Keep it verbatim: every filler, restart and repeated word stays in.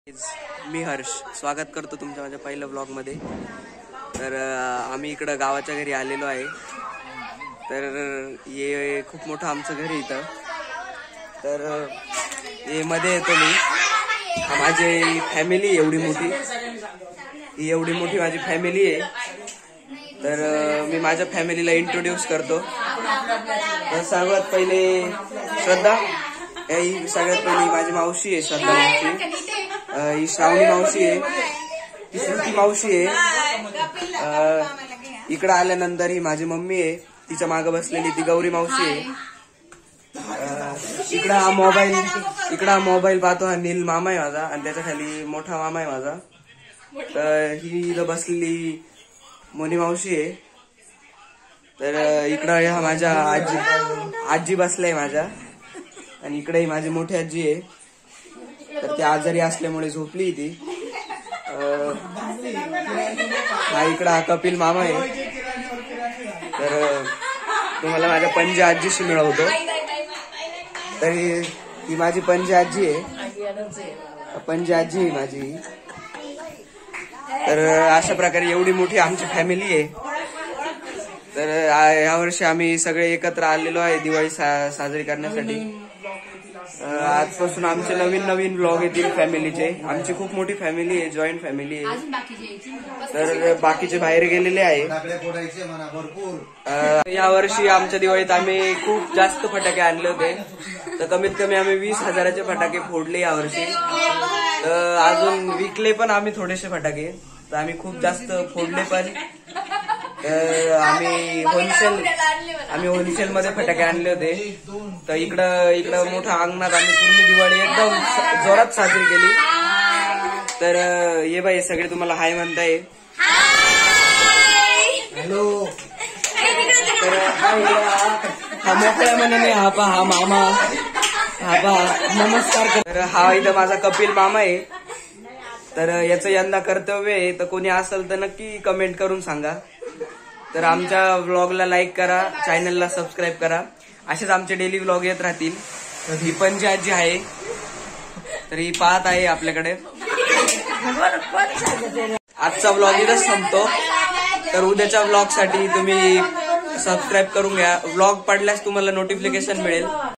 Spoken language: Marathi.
मी हर्ष स्वागत करतो तुमच्या माझ्या पहिल्या ब्लॉग मध्ये। तर आम्ही इकडं गावाच्या घरी आलेलो आहे। तर हे खूप मोठं आमचं घर आहे इथं। तर हे मध्ये येतो मी, माझी फॅमिली एवढी मोठी, ही एवढी मोठी माझी फॅमिली आहे। तर मी माझ्या फॅमिलीला इंट्रोड्यूस करतो। तर सर्वात पहिले श्रद्धा, ही सगळ्यात पहिली माझी मावशी आहे, श्रद्धा मावशी। ही श्रावणी मावशी आहे, ही श्रुती मावशी आहे। इकडं आल्यानंतर ही माझी मम्मी आहे, तिच्या मागे बसलेली ती गौरी मावशी आहे। इकडं हा मोबाईल इकडं हा मोबाईल पाहतो हा नील मामा आहे माझा, आणि त्याच्या खाली मोठा मामा आहे माझा। तर ही इथं बसलेली मोनी मावशी आहे। तर इकडं हा माझ्या आजी आजी बसलाय माझ्या, आणि इकडे माझी मोठी आजी आहे। तर ती आजारी असल्यामुळे झोपली ती। हा इकडं हा कपिल मामा आहे। तर तुम्हाला माझ्या पणजी आजीशी मिळवतो। तर ही माझी पणजी आजी आहे, पणजी आजी आहे माझी। तर अशा प्रकारे एवढी मोठी आमची फॅमिली आहे। तर यावर्षी आम्ही सगळे एकत्र आलेलो आहे दिवाळी सा, साजरी करण्यासाठी। आजपासून आमचे नवीन नवीन ब्लॉग येतील फॅमिलीचे। आमची खूप मोठी फॅमिली आहे, जॉईंट फॅमिली आहे। तर बाकीचे बाहेर गेलेले आहे। यावर्षी आमच्या दिवाळीत आम्ही खूप जास्त फटाके आणले होते। तर कमीत कमी आम्ही वीस हजाराचे फटाके फोडले यावर्षी। तर अजून विकले पण आम्ही थोडेसे फटाके, तर आम्ही खूप जास्त फोडले पण। आम्ही होलसेल आम्ही होलसेल मध्ये फटाके आणले होते। तर इकडं इकडं मोठ्या अंगणात आम्ही पूर्ण दिवाळी एकदम जोरात साजरी केली। तर ये बाई सगळे तुम्हाला हाय म्हणताय, हॅलो। तर हा मोकळ्या मनाने हा पहा हा मामा, हा पहा नमस्कार। तर हा इथं माझा कपिल मामा आहे। तर याचं यंदा कर्तव्य आहे, तर कोणी असेल तर नक्की कमेंट करून सांगा। तर आमच्या व्लॉगला लाईक करा, चॅनलला सबस्क्राईब करा, असेच आमचे डेली व्लॉग येत राहतील। तर ही पणजी आजी आहे, तर ही पाहत आहे आपल्याकडे। आजचा व्लॉग इथंच संपतो। तर उद्याच्या व्लॉग साठी तुम्ही सबस्क्राईब करून घ्या। व्लॉग पडल्यास तुम्हाला नोटिफिकेशन मिळेल।